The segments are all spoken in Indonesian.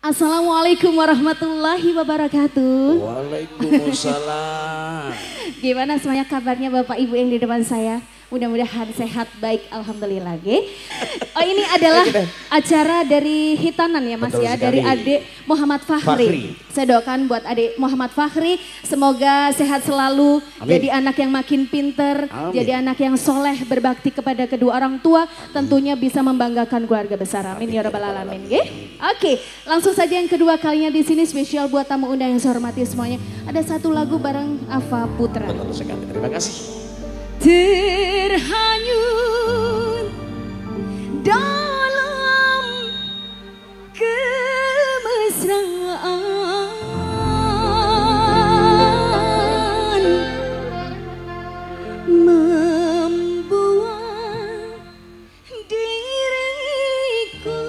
Assalamualaikum warahmatullahi wabarakatuh. Waalaikumsalam. Gimana semuanya kabarnya Bapak Ibu yang di depan saya? Mudah-mudahan sehat, baik, alhamdulillah. Oh, ini adalah acara dari Hitanan ya Mas. Betul ya, sekali. Dari adik Muhammad Fakhri. Saya doakan buat adik Muhammad Fakhri, semoga sehat selalu, amin. Jadi anak yang makin pinter, amin. Jadi anak yang soleh, berbakti kepada kedua orang tua, amin. Tentunya bisa membanggakan keluarga besar. Amin, amin. Ya Rabbal Alamin. Oke, langsung saja yang kedua kalinya di sini spesial buat tamu undang yang saya hormati semuanya. Ada satu lagu bareng Ava Putra. Betul sekali, terima kasih. Terhanyut dalam kemesraan, membuat diriku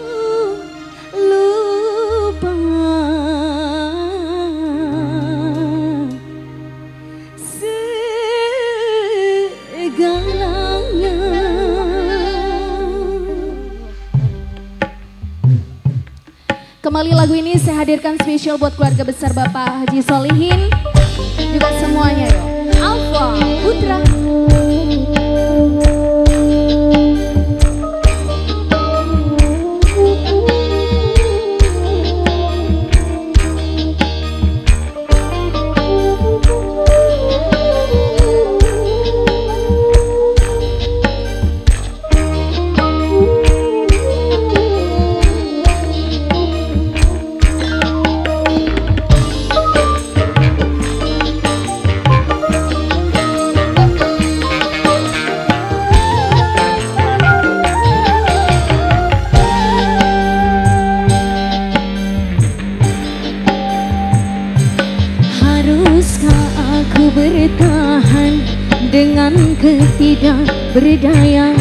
lupa segalanya. Kembali lagu ini saya hadirkan spesial buat keluarga besar Bapak Haji Solihin, juga semuanya yo. Ava Putra. Aku bertahan dengan ketidakberdayaan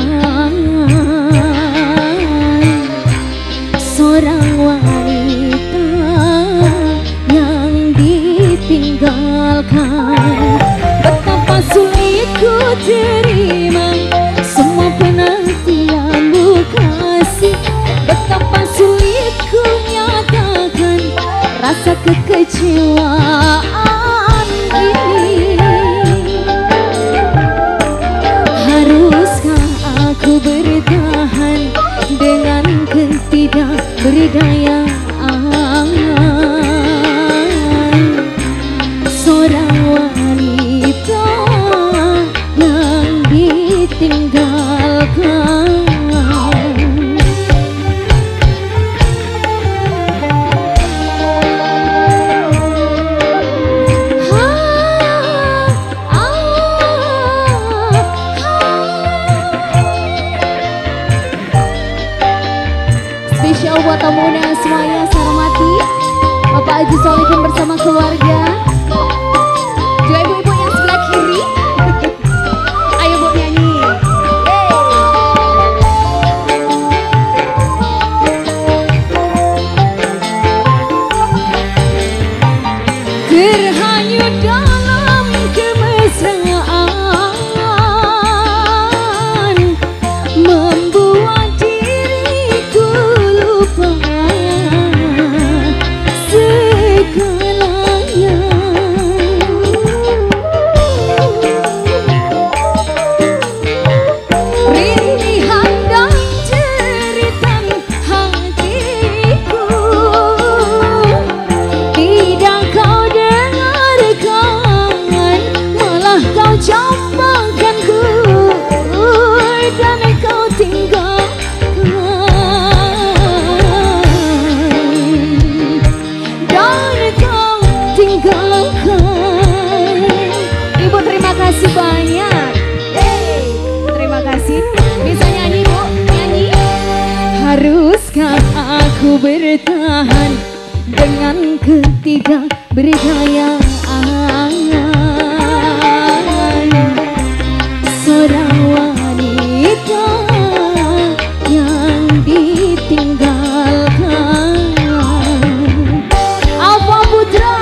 seorang wanita yang ditinggalkan. Betapa sulit ku terima semua penantianmu kasih, betapa sulit ku nyatakan rasa kekecewaan. Haruskah aku bertahan dengan ketidakberdayaan seorang wanita yang ditinggalkan? Spesial buat tamu undangan semuanya, saya hormati Bapak Haji Solihin bersama keluarga, juga ibu-ibu yang sebelah kiri. Ayo Bu nyanyi. Terhanyut dalam kemesraan, membuat diriku lupa segalanya. Rintihan dan jeritan hatiku tidak kau dengarkan, malah kau campakkanku dan kau tinggalkan. Ibu terima kasih banyak. Terima kasih. Bisa nyanyi Bu? Nyanyi. Haruskah aku bertahan dengan ketidakberdayaan seorang wanita yang ditinggalkan? Ava Putra.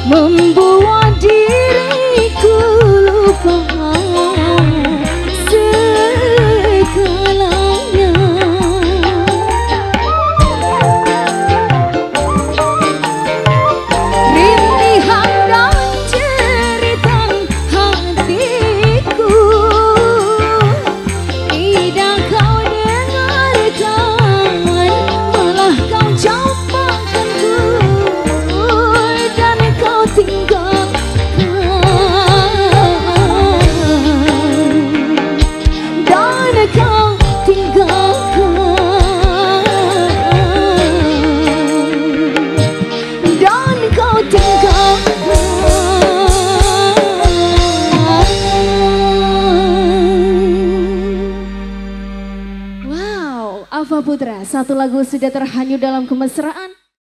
membuat diriku lupa segalanya. Rintihan dan cerita hatiku tidak kau dengarkan, malah kau campakkanku dan kau tinggalkan, dan kau tinggalkan, dan kau tinggalkan. Wow, Alfa Putra, satu lagu sudah terhanyut dalam kemesraan.